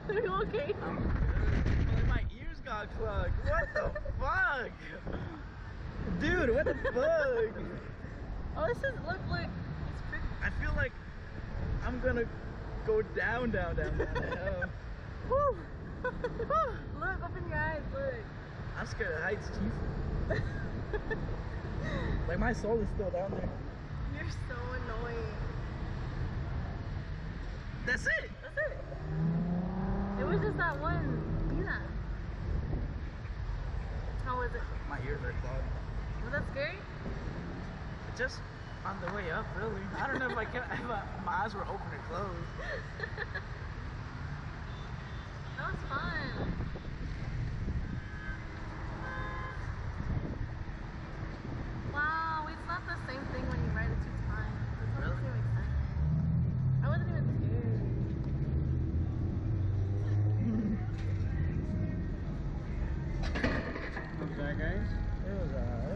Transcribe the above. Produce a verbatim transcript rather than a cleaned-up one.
Are you okay? I'm good. My ears got clogged. What the fuck? Dude, what the fuck? Oh, this is, look, look. It's pretty. I feel like I'm gonna go down, down, down, down. down. Woo! Look, open your eyes, look. I'm scared of heights, chief. Like my soul is still down there. You're so annoying. That's it. That's it. It was just that one. Yeah. How was it? My ears are clogged. Was that scary? Just on the way up, really. I don't know if I can. If I, my eyes were open or closed. That was fun. Wow, it's not the same thing when you ride it two times. It's not the same excitement. I wasn't even scared. What's that, guys? It was uh